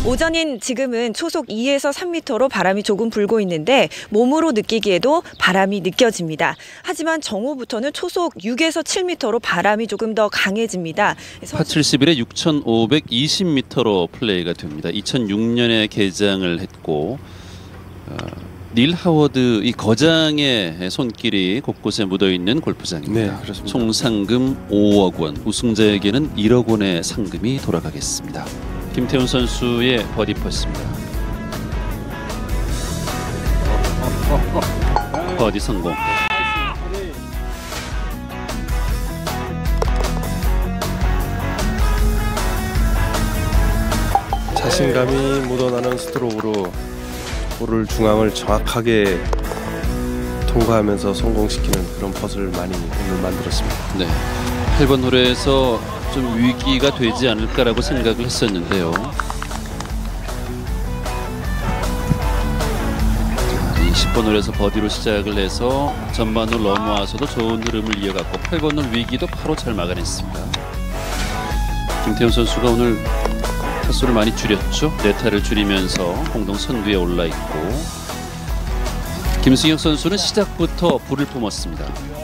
오전인 지금은 초속 2에서 3m로 바람이 조금 불고 있는데 몸으로 느끼기에도 바람이 느껴집니다. 하지만 정오부터는 초속 6에서 7m로 바람이 조금 더 강해집니다. 파 71에 6,520m로 플레이가 됩니다. 2006년에 개장을 했고 닐 하워드 이 거장의 손길이 곳곳에 묻어있는 골프장입니다. 네, 그렇습니다. 총 상금 5억 원, 우승자에게는 1억 원의 상금이 돌아가겠습니다. 김태훈 선수의 버디 퍼스입니다. 버디 성공. 자신감이 묻어나는 스트로크로 볼을 중앙을 정확하게 통과하면서 성공시키는 그런 퍼스를 많이 오늘 만들었습니다. 네, 8번 홀에서 좀 위기가 되지 않을까라고 생각을 했었는데요. 20번 홀에서 버디로 시작을 해서 전반 홀 넘어와서도 좋은 흐름을 이어갔고 8번 홀 위기도 바로 잘 막아냈습니다. 김태훈 선수가 오늘 타수를 많이 줄였죠. 4타를 줄이면서 공동 선두에 올라있고 김승혁 선수는 시작부터 불을 뿜었습니다.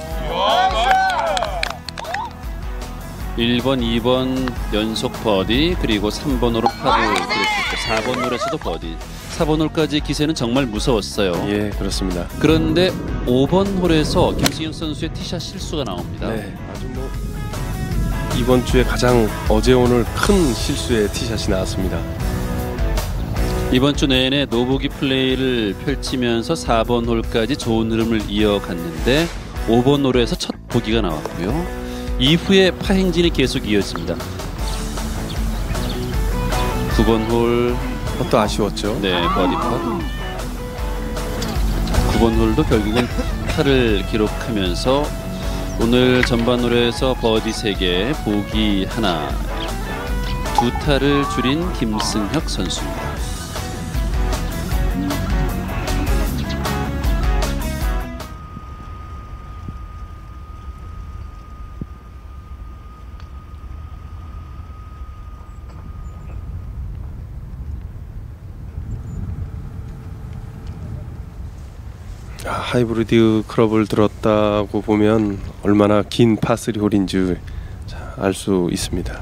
1번, 2번 연속 버디, 그리고 3번으로 파를 기록했고 4번 홀에서도 버디. 4번 홀까지 기세는 정말 무서웠어요. 예, 그렇습니다. 그런데 5번 홀에서 김승혁 선수의 티샷 실수가 나옵니다. 네, 아주 뭐 이번 주에 가장 어제 오늘 큰 실수의 티샷이 나왔습니다. 이번 주 내내 노보기 플레이를 펼치면서 4번 홀까지 좋은 흐름을 이어갔는데 5번 홀에서 첫 보기가 나왔고요. 이후에 파행진이 계속 이어집니다. 9번 홀 또 아쉬웠죠. 네, 버디 펫. 9번 홀도 결국은 파를 기록하면서 오늘 전반 홀에서 버디 3개, 보기 하나, 2타를 줄인 김승혁 선수입니다. 하이브리드 클럽을 들었다고 보면 얼마나 긴 파3 홀인지 알 수 있습니다.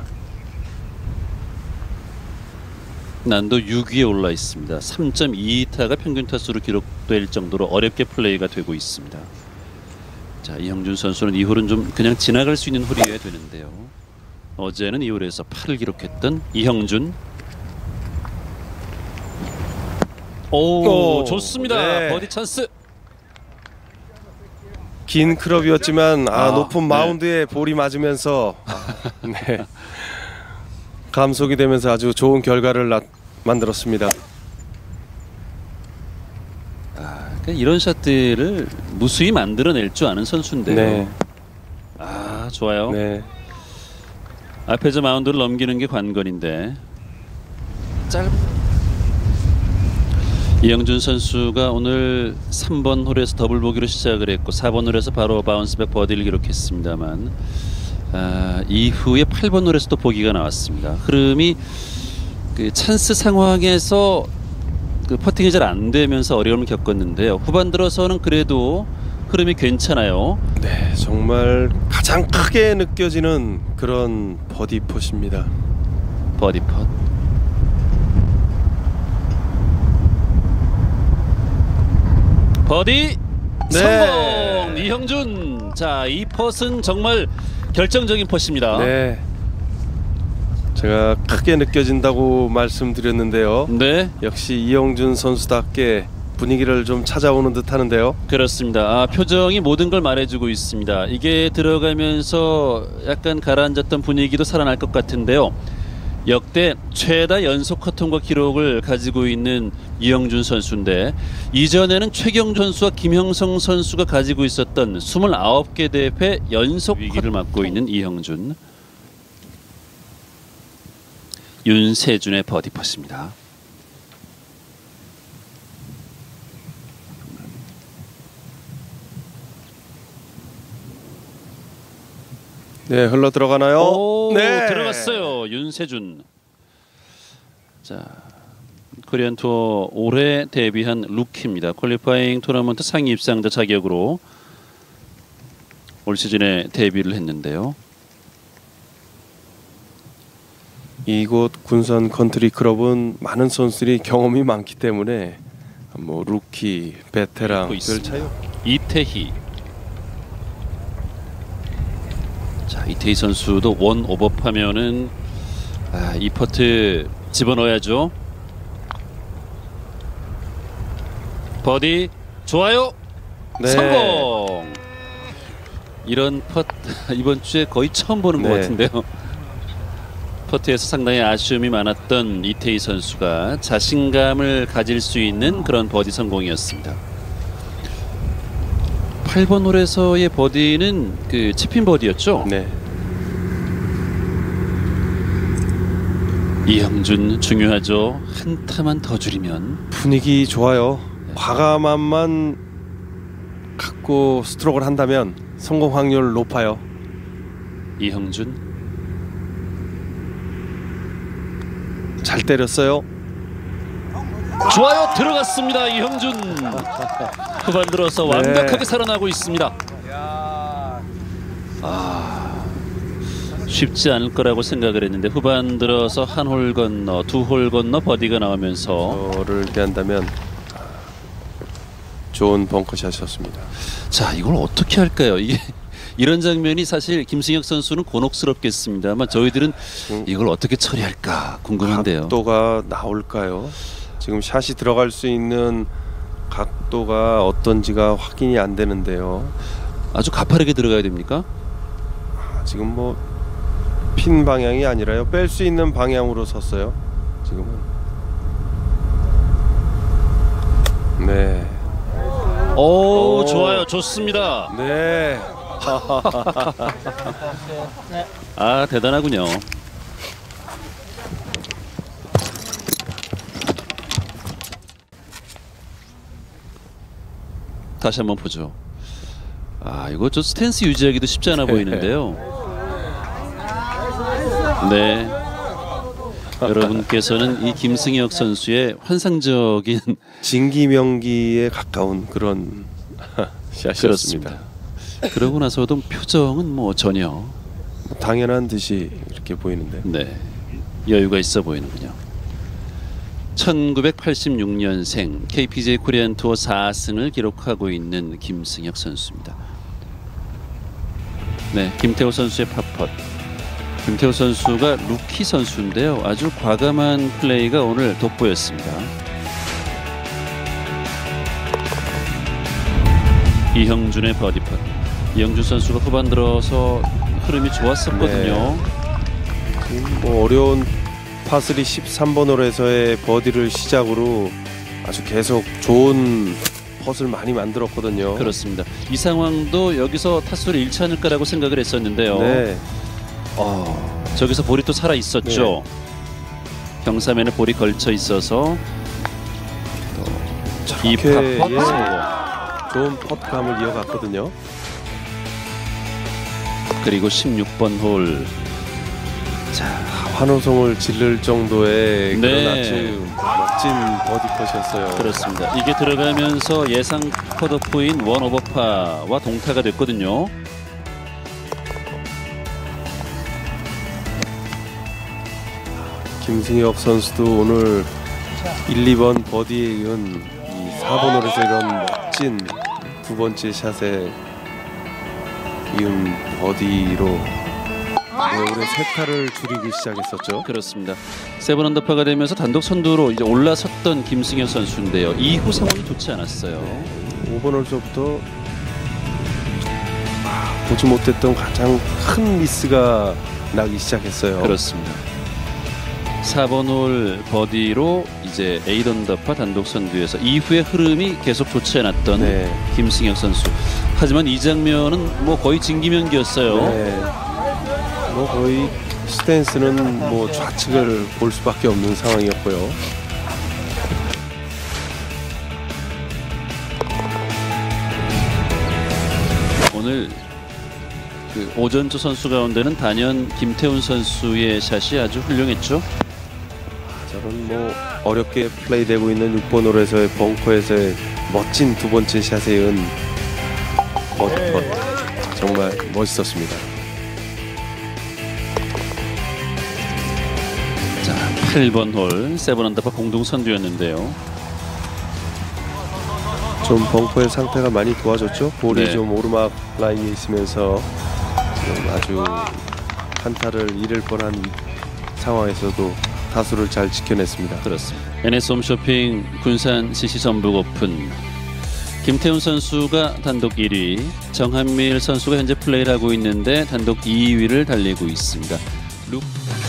난도 6위에 올라 있습니다. 3.22타가 평균 타수로 기록될 정도로 어렵게 플레이가 되고 있습니다. 자, 이형준 선수는 이 홀은 좀 그냥 지나갈 수 있는 홀이어야 되는데요. 어제는 이 홀에서 8을 기록했던 이형준. 오, 좋습니다. 네. 버디 찬스. 긴 클럽이었지만 높은 마운드에 볼이 맞으면서 네, 감속이 되면서 아주 좋은 결과를 만들었습니다. 그러니까 이런 샷들을 무수히 만들어낼 줄 아는 선수인데요. 네. 좋아요. 네. 앞에서 마운드를 넘기는 게 관건인데 이영준 선수가 오늘 3번 홀에서 더블 보기로 시작을 했고 4번 홀에서 바로 바운스백 버디를 기록했습니다만 이후에 8번 홀에서 또 보기가 나왔습니다. 흐름이 그 찬스 상황에서 그 퍼팅이 잘 안 되면서 어려움을 겪었는데요. 후반 들어서는 그래도 흐름이 괜찮아요. 네, 정말 가장 크게 느껴지는 그런 버디 펫입니다. 버디 펫. 버디 성공! 이형준. 자, 이 펫은 정말 결정적인 펫입니다. 네, 제가 크게 느껴진다고 말씀드렸는데요. 네, 역시 이형준 선수답게 분위기를 좀 찾아오는 듯 하는데요. 그렇습니다. 표정이 모든 걸 말해주고 있습니다. 이게 들어가면서 약간 가라앉았던 분위기도 살아날 것 같은데요. 역대 최다 연속 컷통과 기록을 가지고 있는 이형준 선수인데 이전에는 최경 선수와 김형성 선수가 가지고 있었던 29개 대회 연속 위기를 맞고 있는 이형준. 윤세준의 버디 퍼스입니다. 네, 흘러 들어가나요? 오, 네, 들어갔어요. 윤세준. 자, 코리안 투어 올해 데뷔한 루키입니다. 퀄리파잉 토너먼트 상위 입상자 자격으로 올 시즌에 데뷔를 했는데요. 이곳 군산 컨트리 클럽은 많은 선수들이 경험이 많기 때문에 뭐 루키, 베테랑 별 차이 이태희. 자, 이태희 선수도 원 오버파면은 이 퍼트 집어넣어야죠. 버디 좋아요. 네. 성공. 이런 펫 이번 주에 거의 처음 보는 것 네. 같은데요. 퍼트에서 상당히 아쉬움이 많았던 이태희 선수가 자신감을 가질 수 있는 그런 버디 성공이었습니다. 8번 홀에서의 버디는 그 치핀 버디였죠. 네. 이형준 중요하죠. 한 타만 더 줄이면. 분위기 좋아요. 과감함만 갖고 스트로크를 한다면 성공 확률 높아요. 이형준 잘 때렸어요. 좋아요. 들어갔습니다. 이형준 후반 들어서 네. 완벽하게 살아나고 있습니다. 쉽지 않을 거라고 생각을 했는데 후반 들어서 한 홀 건너 두 홀 건너 버디가 나오면서 저를 얘기한다면 좋은 벙커샷이었습니다. 자, 이걸 어떻게 할까요? 이게 이런 장면이 사실 김승혁 선수는 곤혹스럽겠습니다만 저희들은 이걸 어떻게 처리할까 궁금한데요. 각도가 나올까요? 지금 샷이 들어갈 수 있는 각도가 어떤지가 확인이 안 되는데요. 아주 가파르게 들어가야 됩니까? 지금 뭐 핀 방향이 아니라요. 뺄 수 있는 방향으로 섰어요. 지금은. 네. 오, 좋아요. 좋습니다. 네. 아, 대단하군요. 다시 한번 보죠. 아, 이거 저 스탠스 유지하기도 쉽지 않아 보이는데요. 네. 여러분께서는 이 김승혁 선수의 환상적인 진기명기에 가까운 그런 샷이었습니다. 그렇습니다. 그러고 나서도 표정은 뭐 전혀 당연한 듯이 이렇게 보이는데. 네, 여유가 있어 보이는군요. 1986년생 KPGA 코리안 투어 4승을 기록하고 있는 김승혁 선수입니다. 네, 김태호 선수의 팝펫. 김태호 선수가 루키 선수인데요. 아주 과감한 플레이가 오늘 돋보였습니다. 이형준의 버디펫. 이형준 선수가 후반 들어서 흐름이 좋았었거든요. 지금 뭐 어려운 파3 13번 홀에서의 버디를 시작으로 아주 계속 좋은 펫을 많이 만들었거든요. 그렇습니다. 이 상황도 여기서 타수를 잃지 않을까라고 생각을 했었는데요. 네. 저기서 볼이 또 살아 있었죠. 경사면에 볼이 걸쳐 있어서 이 저렇게, 팝 예. 성공. 좋은 펫감을 이어갔거든요. 그리고 16번 홀. 자, 환호성을 지를 정도의 네. 그런 아주 멋진 버디 컷이었어요. 그렇습니다. 이게 들어가면서 예상 컷오프인 원 오버파와 동타가 됐거든요. 김승혁 선수도 오늘 1, 2번 버디에 이은 이 4번 홀에서 이런 멋진 두 번째 샷에 이은 버디로 올해 세 타를 줄이기 시작했었죠. 그렇습니다. 세븐 언더파가 되면서 단독 선두로 이제 올라섰던 김승혁 선수인데요. 이후 상황이 좋지 않았어요. 5번 홀서부터 보지 못했던 가장 큰 미스가 나기 시작했어요. 그렇습니다. 4번 홀 버디로 이제 8 언더파 단독 선두에서 이후의 흐름이 계속 좋지 않았던 네. 김승혁 선수. 하지만 이 장면은 뭐 거의 진기명기였어요. 네. 뭐 거의 스탠스는 뭐 좌측을 볼 수밖에 없는 상황이었고요. 오늘 그 오전조 선수 가운데는 단연 김태훈 선수의 샷이 아주 훌륭했죠. 저는 뭐 어렵게 플레이되고 있는 6번 홀에서의 벙커에서의 멋진 두 번째 샷에 이은 버디컷 정말 멋있었습니다. 자, 8번 홀 세븐 언더파 공동 선두였는데요. 좀 벙커의 상태가 많이 좋아졌죠. 볼이 네. 좀 오르막 라인에 있으면서 좀 아주 한타를 잃을 뻔한 상황에서도 타수를 잘 지켜냈습니다. 그렇습니다. NS 홈쇼핑 군산 CC 전북 오픈 김태훈 선수가 단독 1위, 정한밀 선수가 현재 플레이를 하고 있는데 단독 2위를 달리고 있습니다.